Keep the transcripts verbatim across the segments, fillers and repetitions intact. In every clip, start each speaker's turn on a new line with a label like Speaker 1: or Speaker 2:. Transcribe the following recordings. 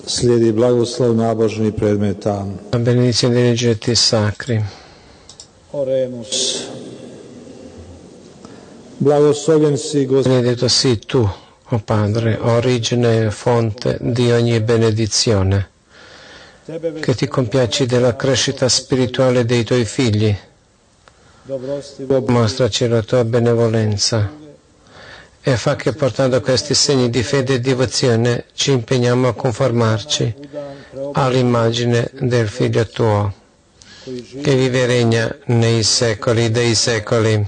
Speaker 1: Slijedi blagoslov nabožnih predmeta.
Speaker 2: La benedizione degli oggetti sacri.
Speaker 1: Oremus. Blagoslovljen si, Gospod,
Speaker 2: Benedetto sii tu, o Padre, origine e fonte di ogni benedizione, che ti compiaci della crescita spirituale dei tuoi figli. Mostraci la tua benevolenza e fa che, portando questi segni di fede e devozione, ci impegniamo a conformarci all'immagine del Figlio tuo, che vive e regna nei secoli dei secoli.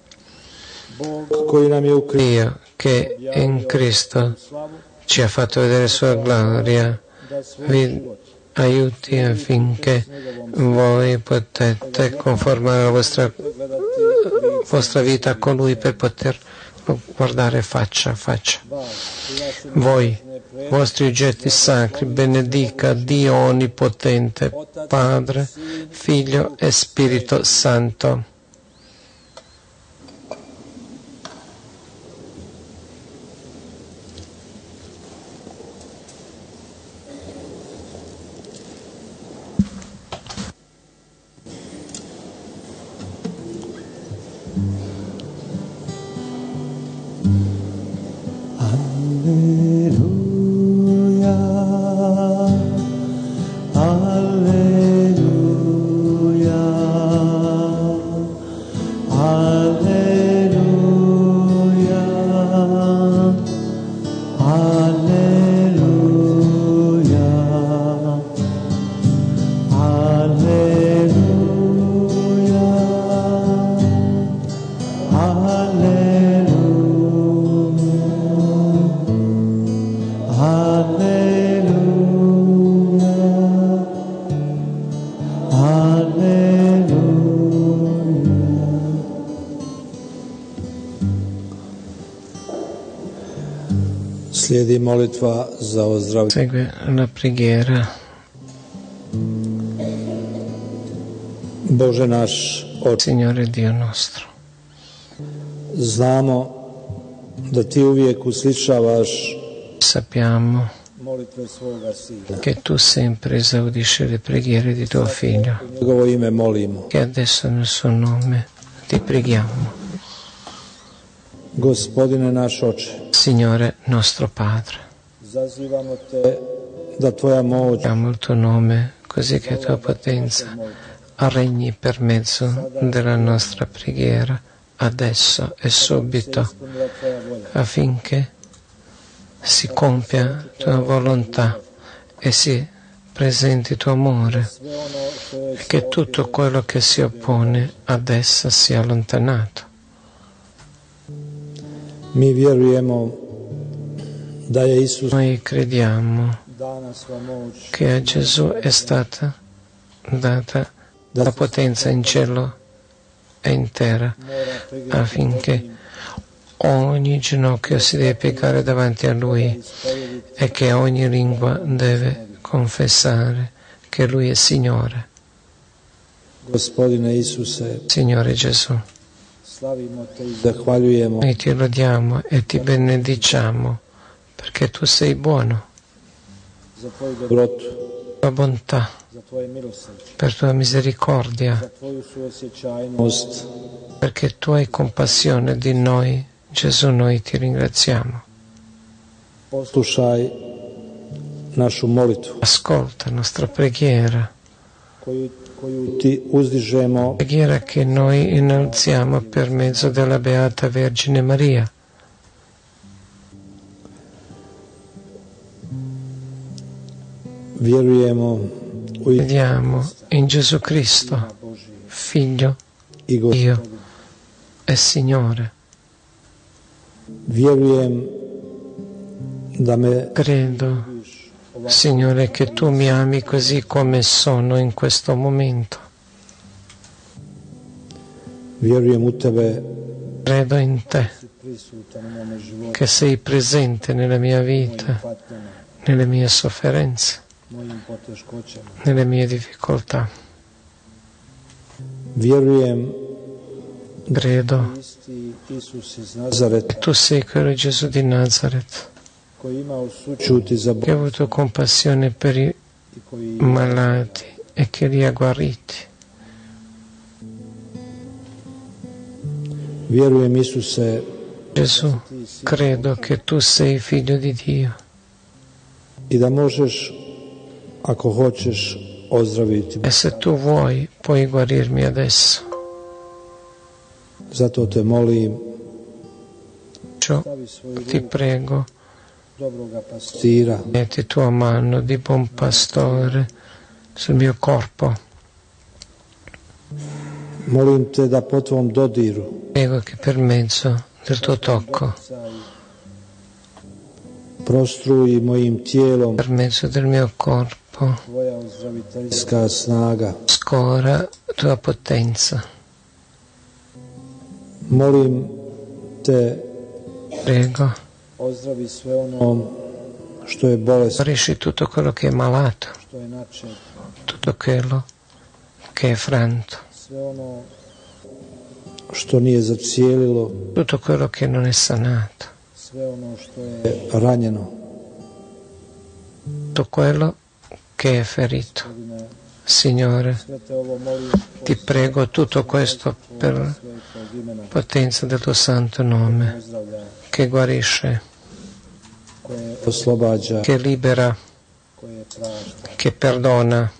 Speaker 2: Dio, che in Cristo ci ha fatto vedere sua gloria, vi aiuti affinché voi potete conformare la vostra, vostra vita a colui per poter guardare faccia a faccia. Voi, vostri oggetti sacri, benedica Dio Onnipotente, Padre, Figlio e Spirito Santo.
Speaker 1: Slijedi molitva za ozdravljenje.
Speaker 2: Segue la preghiera.
Speaker 1: Bože naš Oče,
Speaker 2: Signore Dio nostro,
Speaker 1: znamo da ti uvijek uslišavaš
Speaker 2: sappiamo
Speaker 1: molitve svoga Sina.
Speaker 2: che tu sempre esaudisci le preghiere di tuo Figlio,
Speaker 1: U njegovo ime molimo.
Speaker 2: che adesso nel suo nome ti preghiamo.
Speaker 1: Gospodine naš Oče,
Speaker 2: Signore nostro Padre,
Speaker 1: zazivamo te da tvoja moć
Speaker 2: chiamo il tuo nome così che tua potenza regni per mezzo della nostra preghiera adesso e subito, affinché si compia tua volontà e si presenti tuo amore e che tutto quello che si oppone ad essa sia allontanato.
Speaker 1: mi vjerujemo da je Isus
Speaker 2: Noi crediamo
Speaker 1: dana sva moć
Speaker 2: che a Gesù è stata data la potenza in cielo e in terra, affinché ogni ginocchio si deve piegare davanti a Lui e che ogni lingua deve confessare che Lui è Signore.
Speaker 1: Gospodine Isuse,
Speaker 2: Signore Gesù,
Speaker 1: slavimo te i zahvaljujemo
Speaker 2: noi ti lodiamo e ti benediciamo perché tu sei buono,
Speaker 1: za tvoju dobrotu,
Speaker 2: tua bontà,
Speaker 1: za tvoje milosrđe,
Speaker 2: per tua misericordia,
Speaker 1: za tvoju suosjećajnost,
Speaker 2: perché tu hai compassione di noi. Gesù, noi ti ringraziamo.
Speaker 1: poslušaj našu molitvu
Speaker 2: Ascolta la nostra preghiera,
Speaker 1: koju, koju ti uzdižemo
Speaker 2: preghiera che noi innalziamo per mezzo della Beata Vergine Maria.
Speaker 1: vjerujemo u
Speaker 2: Crediamo in Gesù Cristo, Figlio,
Speaker 1: i Gospod.
Speaker 2: Dio e Signore.
Speaker 1: Vjerujem da me
Speaker 2: Credo, Signore, che tu mi ami così come sono in questo momento.
Speaker 1: vjerujem u tebe
Speaker 2: Credo in te,
Speaker 1: prisutan u mome životu,
Speaker 2: che sei presente nella mia vita,
Speaker 1: patnjama,
Speaker 2: nelle mie sofferenze,
Speaker 1: mojim poteškoćama.
Speaker 2: nelle mie difficoltà.
Speaker 1: Vjerujem
Speaker 2: Credo
Speaker 1: isti Isus iz Nazareta
Speaker 2: che tu sei quello Gesù di Nazareth, che ha avuto compassione per i malati e che li ha guariti.
Speaker 1: Vjerujem, Isuse,
Speaker 2: Gesù, credo che tu sei figlio di Dio
Speaker 1: i da možeš, ako hoćeš, ozdraviti.
Speaker 2: e se tu vuoi puoi guarirmi adesso.
Speaker 1: Zato te molim,
Speaker 2: Ciò ti prego,
Speaker 1: pastira,
Speaker 2: metti tua mano di buon pastore sul mio corpo.
Speaker 1: molim te da po tvom dodiru
Speaker 2: Prego che per mezzo del tuo tocco,
Speaker 1: prostruji mojim tijelom
Speaker 2: per mezzo del mio corpo,
Speaker 1: tvoja ozdraviteljska snaga.
Speaker 2: scora tua potenza.
Speaker 1: Molim te,
Speaker 2: Prego,
Speaker 1: ozdravi sve ono što je bolest,
Speaker 2: guarisci tutto quello che è malato,
Speaker 1: što je načet,
Speaker 2: tutto quello che è franto,
Speaker 1: sve ono što nije zacijelilo,
Speaker 2: tutto quello che non è sanato,
Speaker 1: sve ono što je ranjeno.
Speaker 2: tutto quello che è ferito. Signore,
Speaker 1: Sve te ovo molim
Speaker 2: ti prego tutto questo per
Speaker 1: svojeg imena
Speaker 2: potenza del tuo santo nome,
Speaker 1: pozdravlja,
Speaker 2: che guarisce,
Speaker 1: koje oslobađa,
Speaker 2: che libera,
Speaker 1: koje prašta.
Speaker 2: che perdona.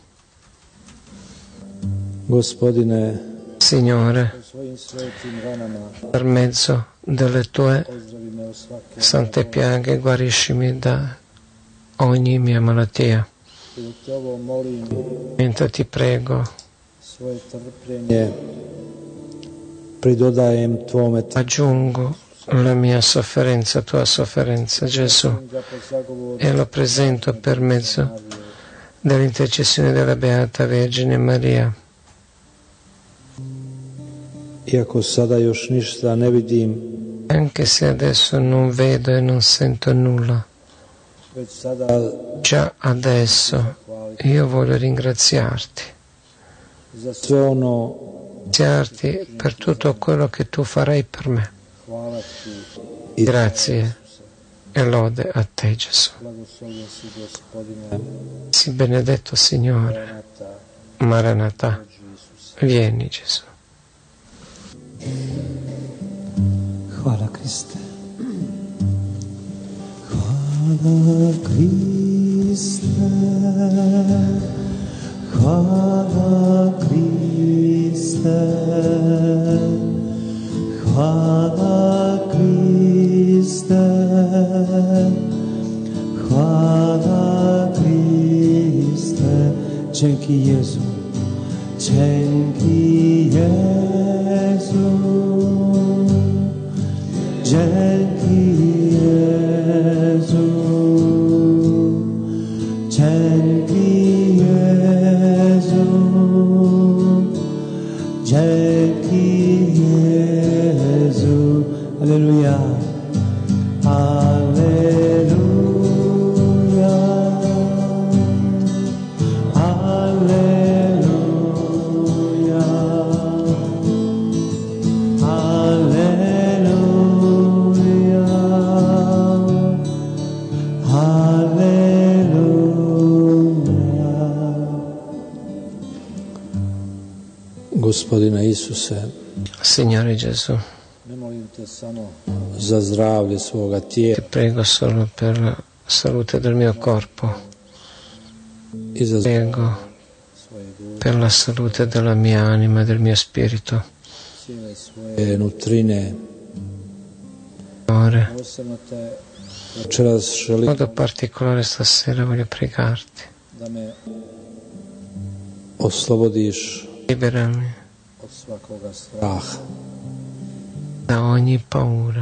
Speaker 1: Gospodine,
Speaker 2: Signore,
Speaker 1: u svojim svetim ranama
Speaker 2: per mezzo delle tue
Speaker 1: ozdravi me u svake
Speaker 2: sante piaghe, guariscimi da ogni mia malattia.
Speaker 1: I dok te ovo molim,
Speaker 2: Mentre ti prego,
Speaker 1: svoje trpljenje pridodajem tvome trpljenju.
Speaker 2: aggiungo la mia sofferenza, tua sofferenza, Gesù, e lo presento per mezzo dell'intercessione della Beata Vergine Maria.
Speaker 1: Iako sada još ništa ne vidim,
Speaker 2: Anche se adesso non vedo e non sento nulla,
Speaker 1: već sada
Speaker 2: già adesso io voglio ringraziarti,
Speaker 1: za sve ono,
Speaker 2: ringraziarti per tutto quello che tu farai per me.
Speaker 1: hvala ti i
Speaker 2: Grazie e lode a te, Gesù.
Speaker 1: blagoslovljen si, Gospodine,
Speaker 2: Sii benedetto, Signore.
Speaker 1: Maranata,
Speaker 2: Maranatha,
Speaker 1: dođi Isuse.
Speaker 2: vieni, Gesù.
Speaker 1: Hvala Kriste. Hvala Kriste. Hvala Kriste. Hvala Kriste. Hvala Kriste. Dzięki Jezu. Dzięki Jezu. Dzięki Jezu. Dzięki Jezu. Dzięki Jezu. Alleluja. Alleluja. Alleluja. Alleluja. Alleluja. Gospodine Isuse,
Speaker 2: Signore Gesù,
Speaker 1: ne molim te samo za zdravlje svoga
Speaker 2: ti
Speaker 1: tijela
Speaker 2: prego solo per la salute del mio corpo,
Speaker 1: i za
Speaker 2: prego
Speaker 1: svoje duše,
Speaker 2: per la salute della mia anima e del mio spirito.
Speaker 1: cijele svoje nutrine.
Speaker 2: Signore,
Speaker 1: Posebno te večeras
Speaker 2: in
Speaker 1: želim
Speaker 2: modo particolare stasera voglio pregarti,
Speaker 1: da me oslobodiš
Speaker 2: liberami
Speaker 1: od svakoga straha.
Speaker 2: da ogni paura.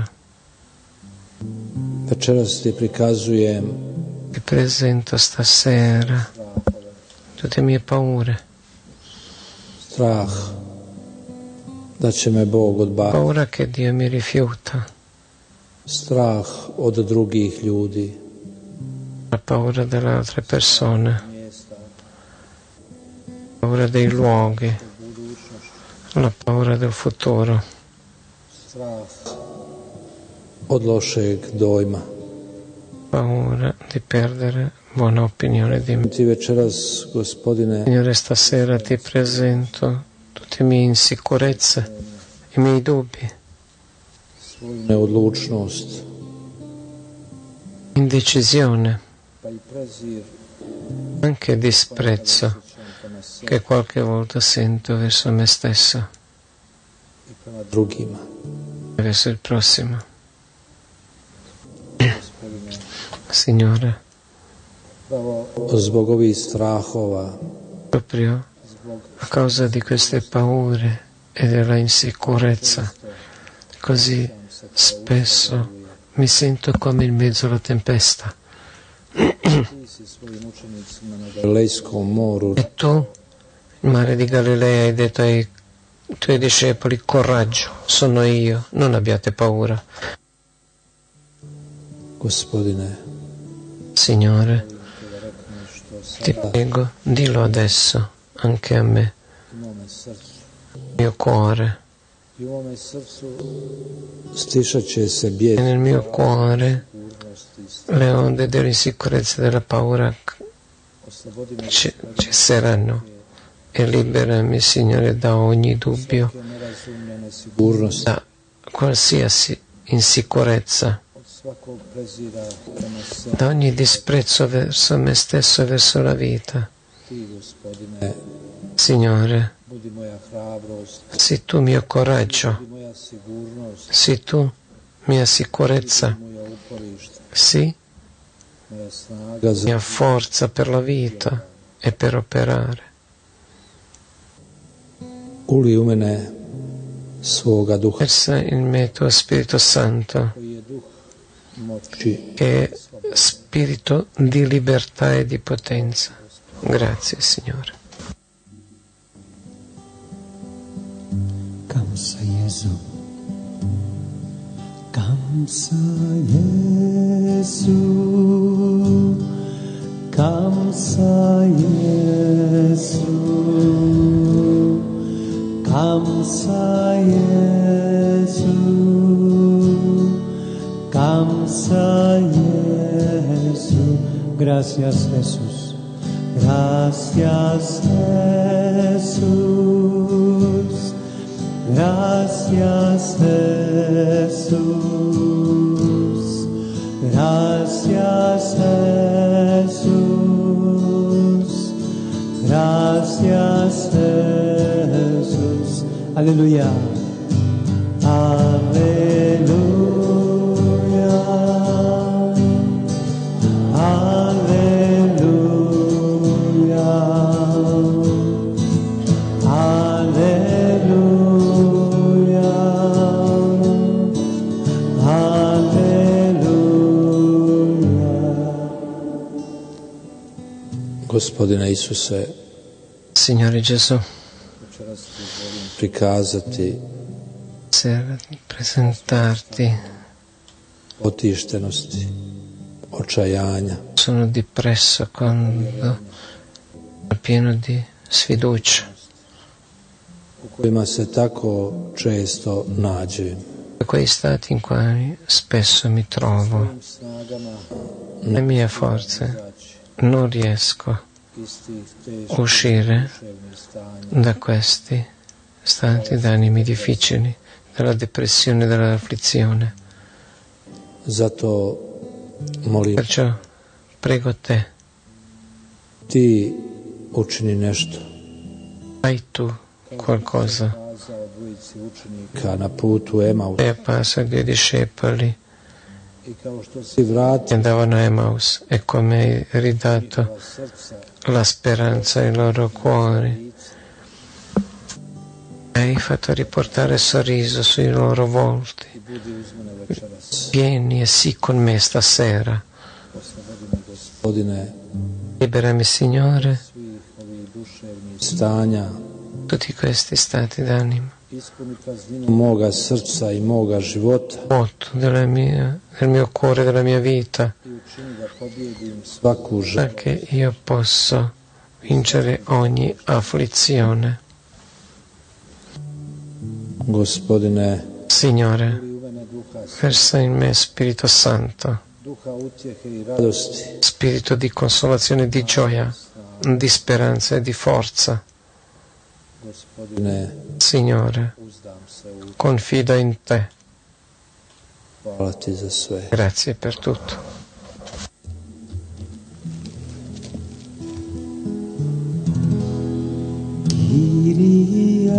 Speaker 1: Večeras ti prikazujem
Speaker 2: Ti presento stasera
Speaker 1: strahove,
Speaker 2: tutte mie paure,
Speaker 1: strah da će me Bog odbaciti,
Speaker 2: paura che Dio mi rifiuta,
Speaker 1: strah od drugih ljudi,
Speaker 2: la paura delle altre persone,
Speaker 1: mjesta,
Speaker 2: paura dei luoghi,
Speaker 1: budućnošću,
Speaker 2: la paura del futuro,
Speaker 1: strah od lošeg dojma,
Speaker 2: paura di perdere buona opinione di me.
Speaker 1: Ti večeras, Gospodine,
Speaker 2: Signore, stasera ti presento tutte le mie insicurezze, i miei dubbi,
Speaker 1: svoju neodlučnost,
Speaker 2: indecisione,
Speaker 1: pa i prezir
Speaker 2: anche disprezzo che qualche volta sento verso me stesso
Speaker 1: i prema drugima.
Speaker 2: e verso il prossimo.
Speaker 1: Gospodine,
Speaker 2: Signore,
Speaker 1: pravo zbog ovih strahova,
Speaker 2: proprio
Speaker 1: zbog
Speaker 2: a causa di queste paure e della insicurezza, così spesso mi sento come in mezzo alla tempesta.
Speaker 1: ti si svojim učenicima na Galilejskom moru
Speaker 2: E tu, il mare di Galilea, hai detto ai tuoi discepoli: coraggio, sono io, non abbiate paura.
Speaker 1: Gospodine,
Speaker 2: Signore,
Speaker 1: da rekneš što
Speaker 2: ti
Speaker 1: sada
Speaker 2: prego, dillo adesso anche a me,
Speaker 1: u mome srcu.
Speaker 2: mio cuore.
Speaker 1: I u mome srcu stišat će se
Speaker 2: E
Speaker 1: bijes
Speaker 2: nel mio cuore
Speaker 1: sigurnosti i straha.
Speaker 2: le onde dell'insicurezza e della paura
Speaker 1: Oslobodi me
Speaker 2: ci- cesseranno e liberami, Signore, da ogni dubbio,
Speaker 1: svake nerazumljene sigurnosti,
Speaker 2: da qualsiasi insicurezza,
Speaker 1: od svakog prezira prema sebi.
Speaker 2: da ogni disprezzo verso me stesso e verso la vita.
Speaker 1: Ti, Gospodine,
Speaker 2: Signore,
Speaker 1: budi moja hrabrost,
Speaker 2: sii tu mio coraggio,
Speaker 1: budi moja sigurnost,
Speaker 2: sii tu mia sicurezza,
Speaker 1: budi moja uporište,
Speaker 2: sii
Speaker 1: moja snaga za
Speaker 2: mia forza per la vita e per operare.
Speaker 1: uli u mene svoga duha,
Speaker 2: Versa in me tuo Spirito Santo,
Speaker 1: koji je duh moći.
Speaker 2: che è spirito di libertà e di potenza. Grazie, Signore.
Speaker 3: 감사 예수 감사 예수 감사 예수 감사 예수 감사 예수 gracias Jesús gracias Jesús gracias Jesús gracias Jesús gracias Jesús aleluya aleluya aleluya aleluya aleluya
Speaker 1: Gospodine Isuse,
Speaker 2: Signore Gesù,
Speaker 1: večeras ti želim prikazati
Speaker 2: sera presentarti.
Speaker 1: otištenosti, očajanja,
Speaker 2: Sono depresso quando pieno di sfiducia.
Speaker 1: u kojima se tako često nađem.
Speaker 2: Quei stati in cui spesso mi trovo,
Speaker 1: Svojim snagama
Speaker 2: le mie forze,
Speaker 1: izaći
Speaker 2: non riesco
Speaker 1: iz tih teških
Speaker 2: a uscire
Speaker 1: duševnih stanja.
Speaker 2: da questi stati d'animi difficili, dalla depressione e dall'afflizione.
Speaker 1: Zato molim,
Speaker 2: Perciò prego te,
Speaker 1: ti učini nešto.
Speaker 2: fai tu qualcosa.
Speaker 1: Kazao dvojici učenika na putu Emaus
Speaker 2: E apparso ai due discepoli
Speaker 1: i kao što si vratio
Speaker 2: che andavano a Emmaus e come hai ridato
Speaker 1: njihova srca
Speaker 2: la speranza ai loro cuori, hai fatto riportare sorriso sui loro volti.
Speaker 1: i budi uz mene večeras.
Speaker 2: Vieni e sii con me stasera.
Speaker 1: Oslobodi me, Gospodine,
Speaker 2: Liberami, Signore,
Speaker 1: svih ovih duševnih stanja.
Speaker 2: tutti questi stati d'animo,
Speaker 1: Ispuni prazninu moga srca i moga života
Speaker 2: vuoto della mia, del mio cuore, della mia vita,
Speaker 1: i učini da pobjedim svaku želju
Speaker 2: perché io posso vincere ogni afflizione.
Speaker 1: Gospodine,
Speaker 2: Signore,
Speaker 1: uli u mene duha,
Speaker 2: versa in me Spirito Santo,
Speaker 1: duha utjehe i radosti,
Speaker 2: spirito di consolazione, di gioia, di speranza e di forza.
Speaker 1: Gospodine,
Speaker 2: Signore,
Speaker 1: uzdam se u
Speaker 2: confido in te.
Speaker 1: hvala ti za sve.
Speaker 2: Grazie per tutto.
Speaker 3: Kyrie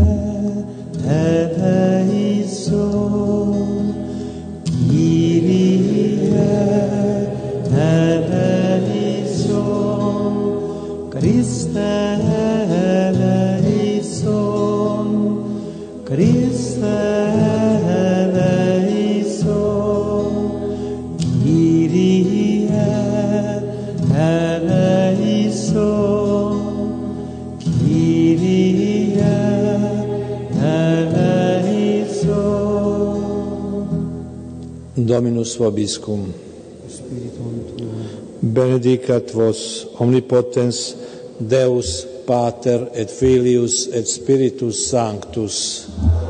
Speaker 3: eleison, Kyrie eleison, Christe eleison, Christe eleison, Kyrie eleison, Kyrie eleison.
Speaker 1: Dominus vobiscum.
Speaker 3: Spiritum tuum.
Speaker 1: Benedicat vos omnipotens Deus Pater et Filius et Spiritus Sanctus.